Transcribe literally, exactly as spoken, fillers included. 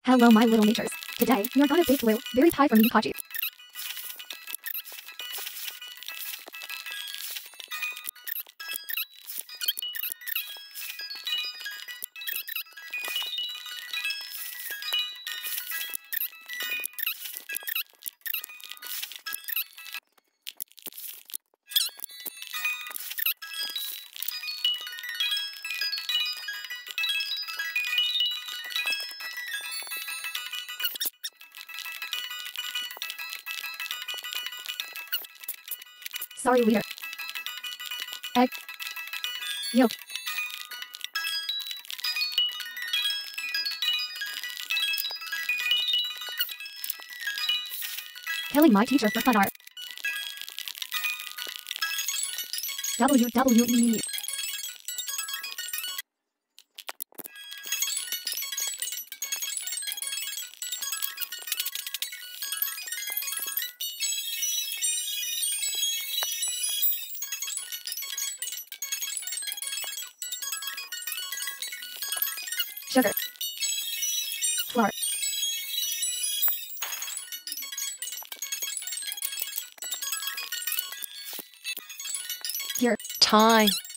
Hello my little natures. Today, we are gonna bake blue, berry pie for miyukachi. Sorry leader. Egg. Yolk. Killing my teacher for fun art. W W E. Sugar. Flour. Here. Time.